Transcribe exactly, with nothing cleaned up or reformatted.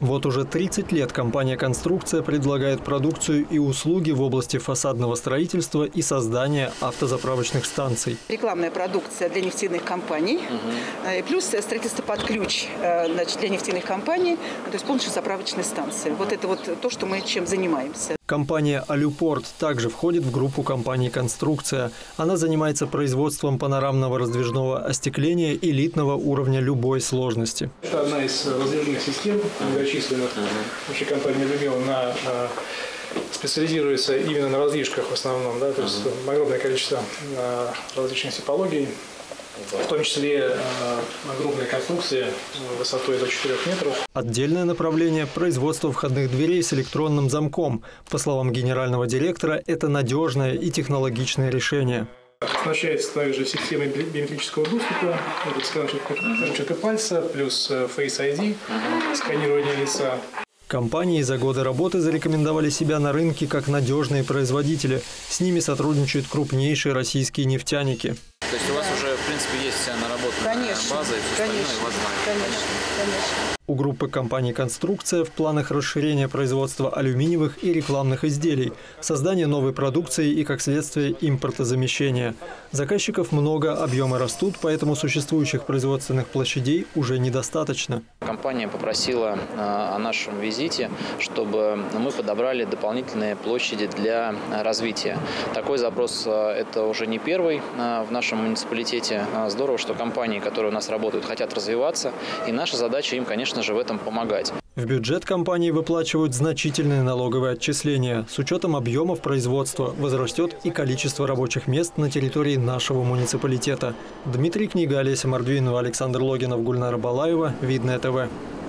Вот уже тридцать лет компания «Конструкция» предлагает продукцию и услуги в области фасадного строительства и создания автозаправочных станций. Рекламная продукция для нефтяных компаний, угу. плюс строительство под ключ, значит, для нефтяных компаний, то есть полностью заправочные станции. Вот это вот то, что мы чем занимаемся. Компания «Алюпорт» также входит в группу компаний «Конструкция». Она занимается производством панорамного раздвижного остекления элитного уровня любой сложности. Это одна из раздвижных систем, многочисленных. Вообще компания «Люмио» на, на, специализируется именно на раздвижках в основном. Да? То есть огромное количество а, различных типологий. В том числе э, огромные конструкции высотой до четырёх метров. Отдельное направление – производство входных дверей с электронным замком. По словам генерального директора, это надежное и технологичное решение. Оснащается также системой биометрического доступа, это сканер пальца, плюс Face ай ди, сканирование лица. Компании за годы работы зарекомендовали себя на рынке как надежные производители. С ними сотрудничают крупнейшие российские нефтяники. То есть у вас уже, в принципе, есть вся наработанная конечно, база и все конечно, остальное, и вас знают. Конечно, конечно. У группы компаний «Конструкция» в планах расширения производства алюминиевых и рекламных изделий, создание новой продукции и, как следствие, импортозамещения. Заказчиков много, объемы растут, поэтому существующих производственных площадей уже недостаточно. Компания попросила о нашем визите, чтобы мы подобрали дополнительные площади для развития. Такой запрос – это уже не первый в нашем муниципалитете. Здорово, что компании, которые у нас работают, хотят развиваться, и наша задача им, конечно же, в этом помогать. В бюджет компании выплачивают значительные налоговые отчисления. С учетом объемов производства возрастет и количество рабочих мест на территории нашего муниципалитета. Дмитрий Книга, Олеся Мордвинова, Александр Логинов, Гульнара Балаева. Видное ТВ.